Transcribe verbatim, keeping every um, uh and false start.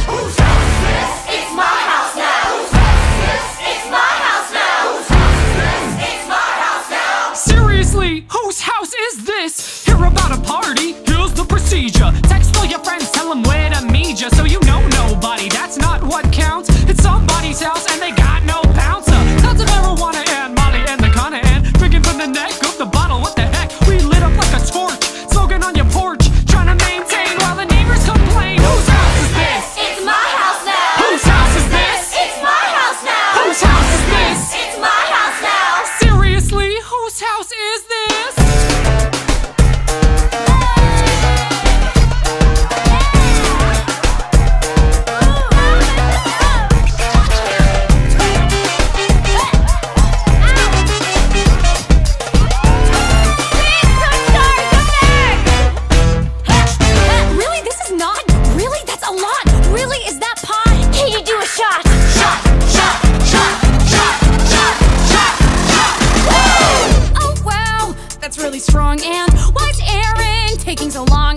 Whose house is this? It's my house now. Whose house is this? It's my house now. Whose house is this? It's my house now. Seriously, whose house is this? Hear about a party? Here's the procedure. Text all your friends, tell them where to meet ya. So you know nobody, that's not what counts. It's somebody's house and they got no bouncer. Tons of marijuana and Molly and the Kana and drinking from the neck of the bottle. What the heck? We lit up like a torch, smoking on your porch, trying to maintain while the neighbors complain. Whose house is this? It's my house now. Whose house is this? It's my house now. Whose house is this? It's my house now. Seriously, whose house is this? Really? This is not? Really? That's a lot. Really? Is that pot? Can you do a shot? Shot! Shot! Shot! Shot! Shot! Shot! Shot! Woo! Oh wow, that's really strong. And why's Aaron taking so long?